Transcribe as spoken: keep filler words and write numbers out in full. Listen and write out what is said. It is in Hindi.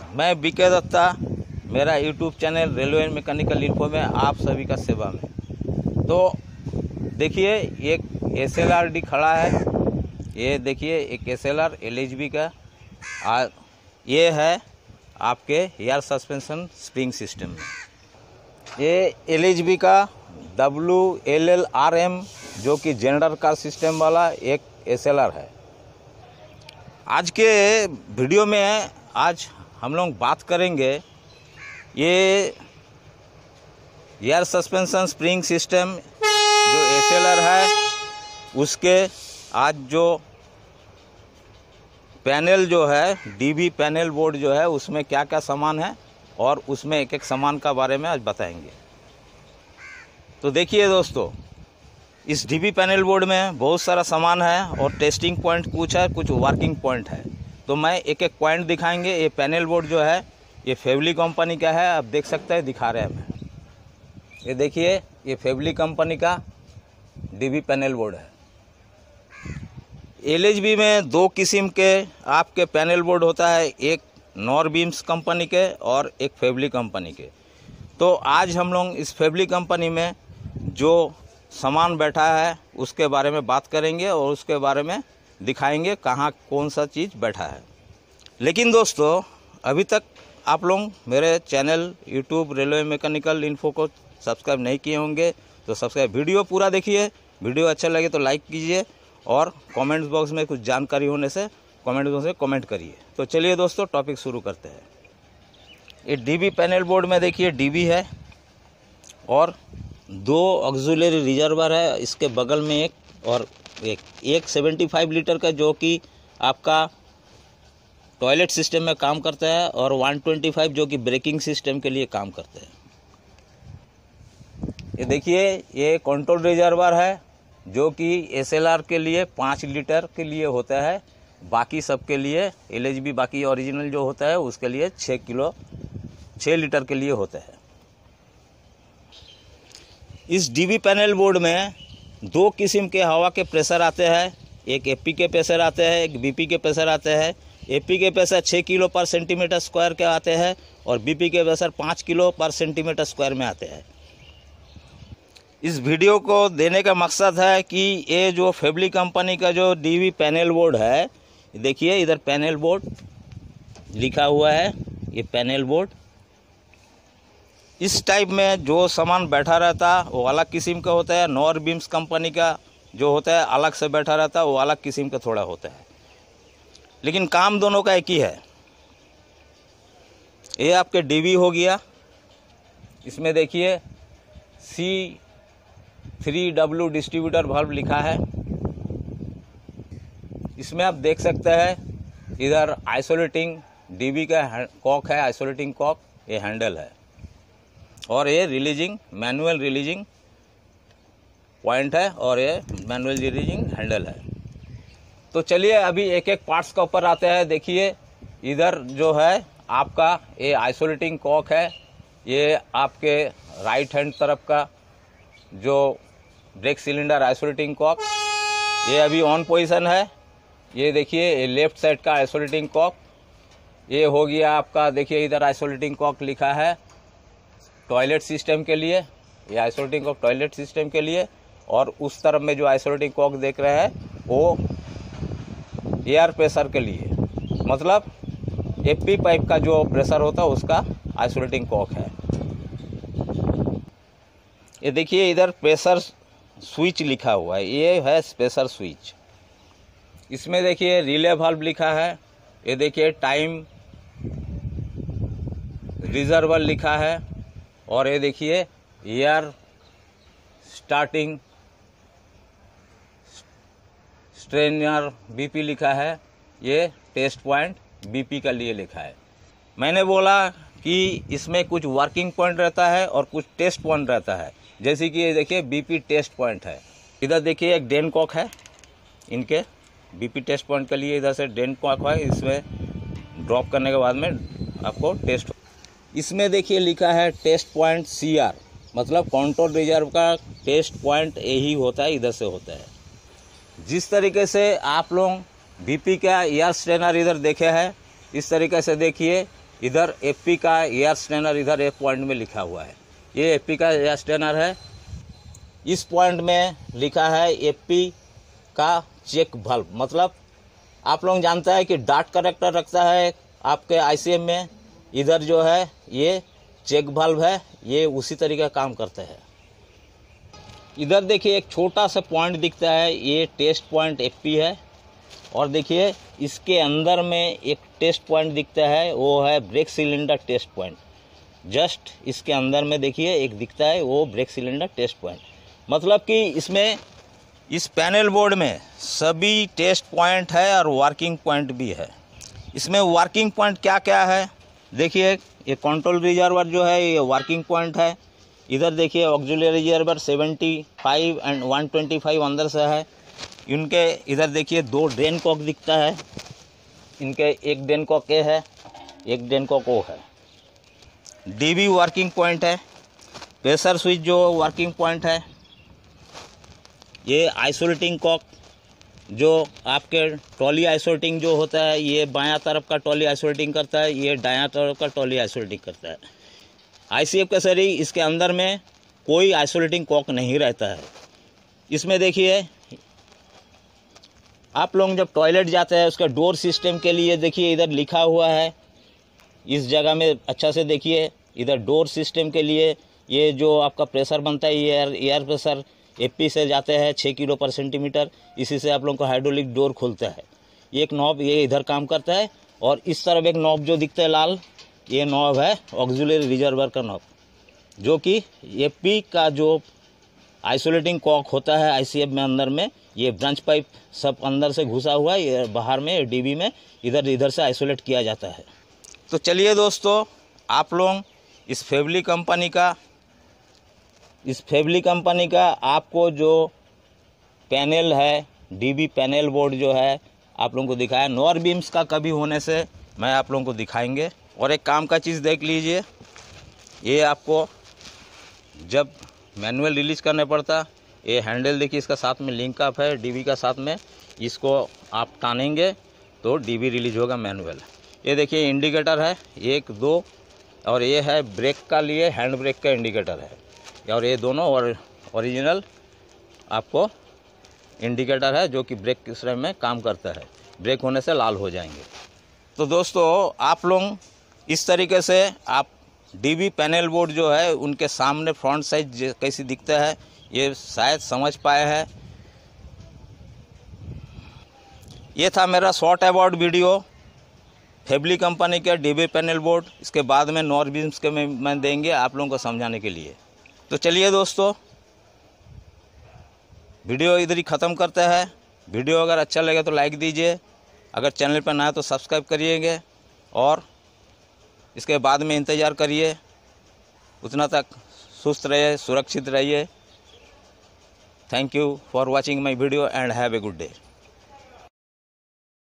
मैं बीके दत्ता, मेरा YouTube channel railway mechanical info में आप सभी का सेवा में। तो देखिए एक एस एल आर डी खड़ा है, ये देखिए एक S L R L H B का आ, ये है आपके एयर सस्पेंशन स्प्रिंग सिस्टम में। ये एल एच बी का W L L R M जो कि जनरल कार सिस्टम वाला एक एस एल आर है। आज के वीडियो में आज हम लोग बात करेंगे ये एयर सस्पेंशन स्प्रिंग सिस्टम जो एस एल आर है उसके आज जो पैनल जो है डीबी पैनल बोर्ड जो है उसमें क्या क्या सामान है और उसमें एक एक सामान का बारे में आज बताएंगे। तो देखिए दोस्तों, इस डीबी पैनल बोर्ड में बहुत सारा सामान है और टेस्टिंग पॉइंट कुछ है, कुछ वर्किंग पॉइंट है। तो मैं एक एक पॉइंट दिखाएंगे। ये पैनल बोर्ड जो है ये फेवली कंपनी का है, आप देख सकते हैं, दिखा रहे हैं हमें। ये देखिए ये फेवली कंपनी का डीबी पैनल बोर्ड है। एल एच बी में दो किस्म के आपके पैनल बोर्ड होता है, एक नॉर बीम्स कंपनी के और एक फेवली कंपनी के। तो आज हम लोग इस फेवली कंपनी में जो सामान बैठा है उसके बारे में बात करेंगे और उसके बारे में दिखाएंगे कहाँ कौन सा चीज़ बैठा है। लेकिन दोस्तों, अभी तक आप लोग मेरे channel YouTube railway mechanical info को सब्सक्राइब नहीं किए होंगे तो सब्सक्राइब, वीडियो पूरा देखिए, वीडियो अच्छा लगे तो लाइक कीजिए और कमेंट्स बॉक्स में कुछ जानकारी होने से कमेंट बॉक्स में कमेंट करिए। तो चलिए दोस्तों, टॉपिक शुरू करते हैं। ये डीबी पैनल बोर्ड में देखिए डीबी है और दो ऑक्सिलरी रिजर्वर है, इसके बगल में एक और एक एक पचहत्तर लीटर का जो कि आपका टॉयलेट सिस्टम में काम करता है और एक सौ पच्चीस जो कि ब्रेकिंग सिस्टम के लिए काम करते हैं। ये देखिए ये कंट्रोल रिजर्वर है जो कि एस एल आर के लिए पाँच लीटर के लिए होता है, बाकी सब के लिए एल एच बी बाकी ओरिजिनल जो होता है उसके लिए छः किलो छः लीटर के लिए होता है। इस डीबी पैनल बोर्ड में दो किस्म के हवा के प्रेशर आते हैं, एक एपी के प्रेशर आते हैं, एक बीपी के प्रेशर आते हैं। एपी के प्रेशर छः किलो पर सेंटीमीटर स्क्वायर के आते हैं और बीपी के प्रेशर पाँच किलो पर सेंटीमीटर स्क्वायर में आते हैं। इस वीडियो को देने का मकसद है कि ये जो फेवली कंपनी का जो डीबी पैनल बोर्ड है, देखिए इधर पैनल बोर्ड लिखा हुआ है, ये पैनल बोर्ड। इस टाइप में जो सामान बैठा रहता है वो अलग किस्म का होता है। नॉर बीम्स कंपनी का जो होता है अलग से बैठा रहता है, वो अलग किस्म का थोड़ा होता है, लेकिन काम दोनों का एक ही है। ये आपके डीबी हो गया, इसमें देखिए C three W distributor valve लिखा है। इसमें आप देख सकते हैं इधर आइसोलेटिंग डीबी का कॉक है, आइसोलेटिंग कॉक, ये हैंडल है और ये रिलीजिंग मैनुअल रिलीजिंग पॉइंट है और ये मैनुअल रिलीजिंग हैंडल है। तो चलिए अभी एक एक पार्ट्स का ऊपर आते हैं। देखिए इधर जो है आपका ये आइसोलेटिंग कॉक है, ये आपके राइट हैंड तरफ का जो ब्रेक सिलेंडर आइसोलेटिंग कॉक, ये अभी ऑन पोजीशन है। ये देखिए ये लेफ्ट साइड का आइसोलेटिंग कॉक, ये हो गया आपका, देखिए इधर आइसोलेटिंग कॉक लिखा है टॉयलेट सिस्टम के लिए, ये आइसोलेटिंग कॉक टॉयलेट सिस्टम के लिए। और उस तरफ में जो आइसोलेटिंग कॉक देख रहे हैं वो एयर प्रेशर के लिए, मतलब एपी पाइप का जो प्रेशर होता है उसका आइसोलेटिंग कॉक है। ये देखिए इधर प्रेशर स्विच लिखा हुआ है, ये है प्रेशर स्विच। इसमें देखिए रिले वाल्व लिखा है, ये देखिए टाइम रिजर्वर लिखा है और ये देखिए एयर स्टार्टिंग स्ट्रेनर बीपी लिखा है, ये टेस्ट पॉइंट बीपी का लिए लिखा है। मैंने बोला कि इसमें कुछ वर्किंग पॉइंट रहता है और कुछ टेस्ट पॉइंट रहता है, जैसे कि ये देखिए बीपी टेस्ट पॉइंट है। इधर देखिए एक डेन कॉक है, इनके बीपी टेस्ट पॉइंट के लिए इधर से डेन कॉक है, इसमें ड्रॉप करने के बाद में आपको टेस्ट। इसमें देखिए लिखा है टेस्ट पॉइंट सी आर, मतलब कंट्रोल रिजर्व का टेस्ट पॉइंट यही होता है, इधर से होता है। जिस तरीके से आप लोग बीपी का एयर स्ट्रेनर इधर देखे हैं, इस तरीके से देखिए इधर एफपी का एयर स्ट्रेनर इधर एक पॉइंट में लिखा हुआ है, ये एफपी का एयर स्ट्रेनर है। इस पॉइंट में लिखा है एफपी का चेक वाल्व, मतलब आप लोग जानते हैं कि डॉट कनेक्टर रखता है आपके आईसीएम में, इधर जो है ये चेक वाल्व है, ये उसी तरीके का काम करता है। इधर देखिए एक छोटा सा पॉइंट दिखता है, ये टेस्ट पॉइंट एफपी है। और देखिए इसके अंदर में एक टेस्ट पॉइंट दिखता है, वो है brake cylinder test point. Just इसके अंदर में देखिए एक दिखता है, वो ब्रेक सिलेंडर टेस्ट पॉइंट। मतलब कि इसमें इस पैनल बोर्ड में सभी टेस्ट पॉइंट है और वर्किंग पॉइंट भी है। इसमें वर्किंग पॉइंट क्या क्या है देखिए, ये कंट्रोल रिजर्वर जो है ये वर्किंग पॉइंट है। इधर देखिए ऑक्सिलरी रिजर्वर पचहत्तर एंड एक सौ पच्चीस अंदर से है। इनके इधर देखिए दो ड्रेन कॉक दिखता है, इनके एक ड्रेन कॉक ए है, एक ड्रेन कॉक ओ है। डीबी वर्किंग पॉइंट है, प्रेशर स्विच जो वर्किंग पॉइंट है। ये आइसोलेटिंग कॉक जो आपके ट्रॉली आइसोलेटिंग जो होता है, ये बायां तरफ का ट्रॉली आइसोलेटिंग करता है, ये दायां तरफ का ट्रॉली आइसोलेटिंग करता है। आईसीएफ का सरी इसके अंदर में कोई आइसोलेटिंग कॉक नहीं रहता है। इसमें देखिए आप लोग जब टॉयलेट जाते हैं उसका डोर सिस्टम के लिए देखिए इधर लिखा हुआ है, इस जगह में अच्छा से देखिए, इधर डोर सिस्टम के लिए ये जो आपका प्रेशर बनता है, ये एयर एयर प्रेशर एपी से जाते हैं छः किलो पर सेंटीमीटर, इसी से आप लोगों का हाइड्रोलिक डोर खुलता है। ये एक नॉब ये इधर काम करता है, और इस तरफ एक नॉब जो दिखता है लाल, ये नॉब है ऑक्सिलरी रिजर्वर का नॉब, जो कि एपी का जो आइसोलेटिंग कॉक होता है आईसीएफ में अंदर में, ये ब्रांच पाइप सब अंदर से घुसा हुआ है, ये बाहर में डीबी में इधर इधर से आइसोलेट किया जाता है। तो चलिए दोस्तों, आप लोग इस फेवली कंपनी का इस फेवली कंपनी का आपको जो पैनल है, डीबी पैनल बोर्ड जो है आप लोगों को दिखाया। नॉर बीम्स का कभी होने से मैं आप लोगों को दिखाएंगे। और एक काम का चीज़ देख लीजिए, ये आपको जब मैनुअल रिलीज करने पड़ता, ये हैंडल देखिए इसका साथ में लिंक अप है डीबी का साथ में, इसको आप टानेंगे तो डीबी रिलीज होगा मैनुअल। ये देखिए इंडिकेटर है एक दो, और ये है ब्रेक का लिए हैंड ब्रेक का इंडिकेटर है, और ये दोनों और ओरिजिनल आपको इंडिकेटर है जो कि ब्रेक के समय में काम करता है, ब्रेक होने से लाल हो जाएंगे। तो दोस्तों आप लोग इस तरीके से आप डीबी पैनल बोर्ड जो है उनके सामने फ्रंट साइड कैसी दिखता है ये शायद समझ पाए हैं। ये था मेरा short about video Faiveley company के डीबी पैनल बोर्ड। इसके बाद में नॉर बीम्स के में मैं देंगे आप लोगों को समझाने के लिए। तो चलिए दोस्तों, वीडियो इधर ही ख़त्म करते हैं। वीडियो अगर अच्छा लगे तो लाइक दीजिए, अगर चैनल पर ना है तो सब्सक्राइब करिएगा, और इसके बाद में इंतज़ार करिए। उतना तक सुस्त रहिए, सुरक्षित रहिए। Thank you for watching my video and have a good day.